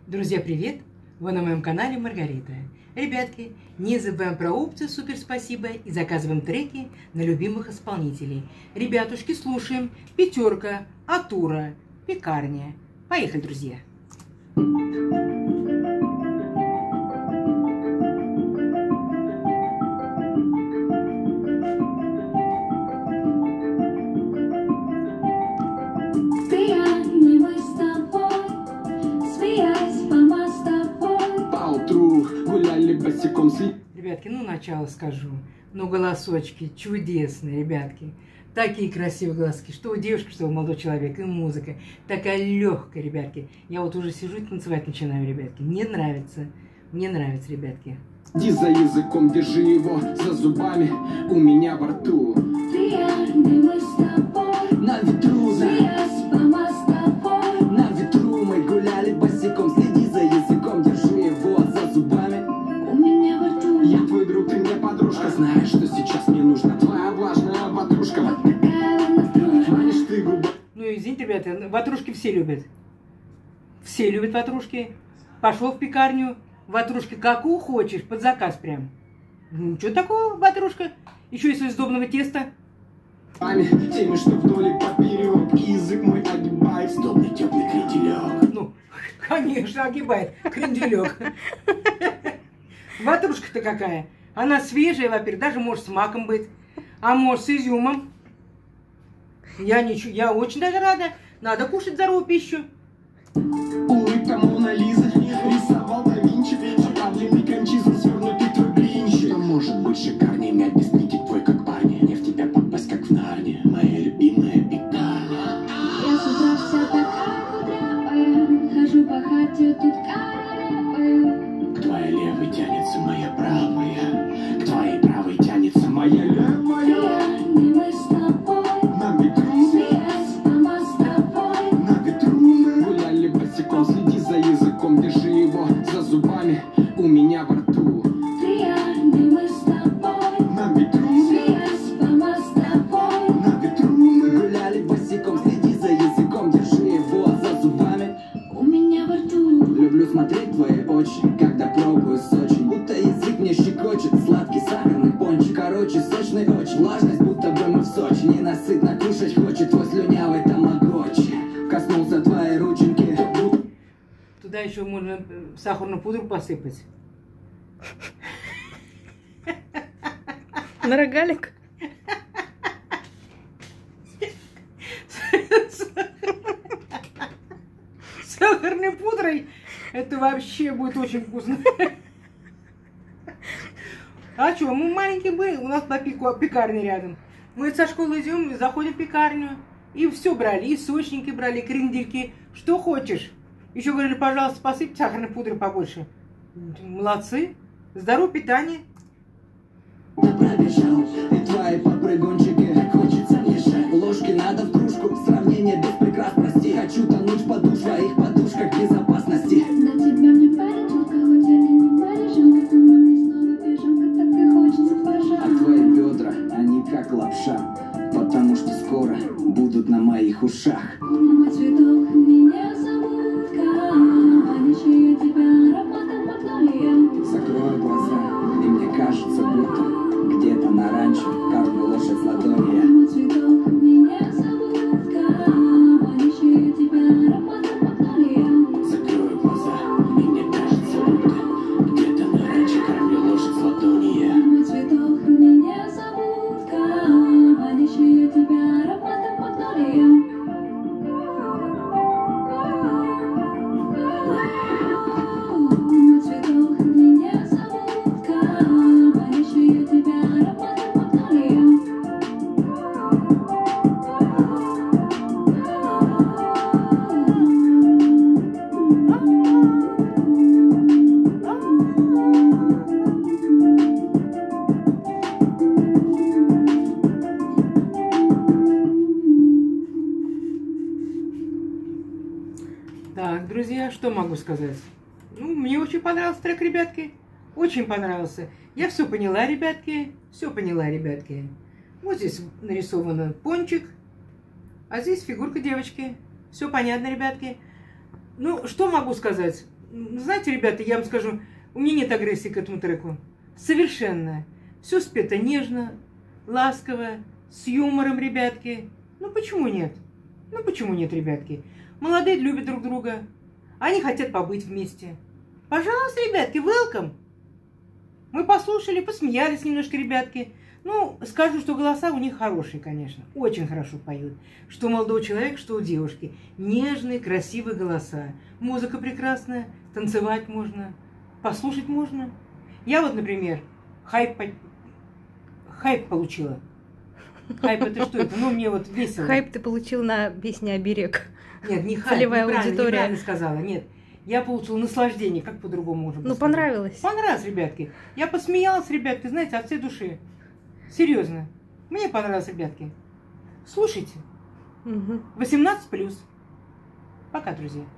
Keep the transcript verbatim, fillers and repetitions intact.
Друзья, привет! Вы на моем канале Маргарита. Ребятки, не забываем про опцию «Супер спасибо» и заказываем треки на любимых исполнителей. Ребятушки, слушаем «Пятерка», «Атура», «Пекарня». Поехали, друзья! Ребятки, ну начало скажу. Ну голосочки чудесные, ребятки. Такие красивые глазки. Что у девушки, что у молодого человека. И музыка. Такая легкая, ребятки. Я вот уже сижу и танцевать начинаю, ребятки. Мне нравится. Мне нравится, ребятки. Иди за языком, держи его за зубами. У меня во рту. На ветру, на ветру мы гуляли босиком. Следи за языком, держи его за зубами. У меня во рту. Я твой друг, ты мне подружка. Знаешь, что сейчас мне нужна твоя влажная ватрушка. Манишь ты губы. Ну, извините, ребята, ватрушки все любят. Все любят ватрушки. Пошел в пекарню, ватрушки какую хочешь, под заказ прям. Ну, что такого, ватрушка? Еще из сдобного теста. Теми, что вдоль и поперек, язык мой огибает сдобный теплый кренделек. Ну, конечно, огибает кренделек. Ватрушка-то какая? Она свежая, во-первых, даже может с маком быть, а может с изюмом. Я, ничего, я очень даже рада. Надо кушать здоровую пищу. Улыбка Мона Лиза, рисовал да Винчи, заправленный кончизм, свернутый твой блинчик. Что может быть шикарнее, мять без нитик твой, как парни. Не в тебя попасть, как в Нарне, моя любимая пекарня. Я с утра вся такая кудрявая, хожу по хате, тут карапаю. К твоей левой тянется моя правая, к твоей правой тянется моя левая. Мы с тобой, На ветру, смеясь по мостовой. на ветру мы гуляли босиком. Следи за языком, держи его за зубами. У меня во рту. Мы с тобой, На ветру, смеясь по мостовой. на ветру мы гуляли босиком. Следи за языком, держи его за зубами. У меня во рту. Люблю смотреть твои очи, когда пробую Сочи. Будто язык мне щекочет, сладкий сахарный пончик. Короче, сочный очень, влажность, будто бы мы в Сочи. Ненасытно кушать хочет твой слюнявый тамагочи. Коснулся твоей рученьки. Туда еще можно сахарную пудру посыпать. На рогалик? Сахарной пудрой это вообще будет очень вкусно. А что, мы маленькие были, у нас на пекарне рядом. Мы со школы идем, заходим в пекарню, и все брали, и сочники брали, и крендельки, что хочешь. Еще говорили, пожалуйста, посыпьте сахарной пудры побольше. Молодцы. Здоровое питание. Я пробежал, и твои попрыгунчики хочется лежать. Ложки надо в кружку, сравнение без прикрас, прости. Хочу тонуть в поду своих подушках безопасности. На тебя мне парень жалко, хоть я и не парижанка. Но мне снова пижонка, так и хочется А пожар. твои бедра, они как лапша, потому что скоро будут на моих ушах. Мой цветок, меня зовут Кара. Манящая тебя ароматом магнолия. Закрою глаза, и мне кажется, будто где-то на ранчо кормлю лошадь с ладони. Мой цветок, меня зовут Кара. Манящая тебя ароматом магнолия. Закрою глаза, и мне кажется, будто где-то на ранчо кормлю лошадь с ладони. Мой цветок, меня зовут Кара. Манящая тебя ароматом магнолия. Мой цветок, меня зовут Кара. Манящая тебя ароматом магнолия. Так, друзья, что могу сказать? Ну, мне очень понравился трек, ребятки. Очень понравился. Я все поняла, ребятки. Все поняла, ребятки. Вот здесь нарисован пончик. А здесь фигурка девочки. Все понятно, ребятки. Ну, что могу сказать? знаете, ребята, я вам скажу, у меня нет агрессии к этому треку. Совершенно. Все спето нежно, ласково, с юмором, ребятки. Ну почему нет? Ну почему нет, ребятки? Молодые любят друг друга. Они хотят побыть вместе. Пожалуйста, ребятки, welcome. Мы послушали, посмеялись немножко, ребятки. Ну, скажу, что голоса у них хорошие, конечно. Очень хорошо поют. Что у молодого человека, что у девушки. Нежные, красивые голоса. Музыка прекрасная, танцевать можно, послушать можно. Я вот, например, хайп, хайп получила. Хайп это что это? Ну, мне вот весело. Хайп ты получил на песне «Оберег». Нет, не хайп, Целевая неправильно, аудитория. неправильно сказала, нет. Я получила наслаждение, как по-другому можно Ну, сказать. понравилось. Понравилось, ребятки. Я посмеялась, ребятки, знаете, от всей души. Серьезно. Мне понравилось, ребятки. Слушайте. Угу. восемнадцать плюс. Пока, друзья.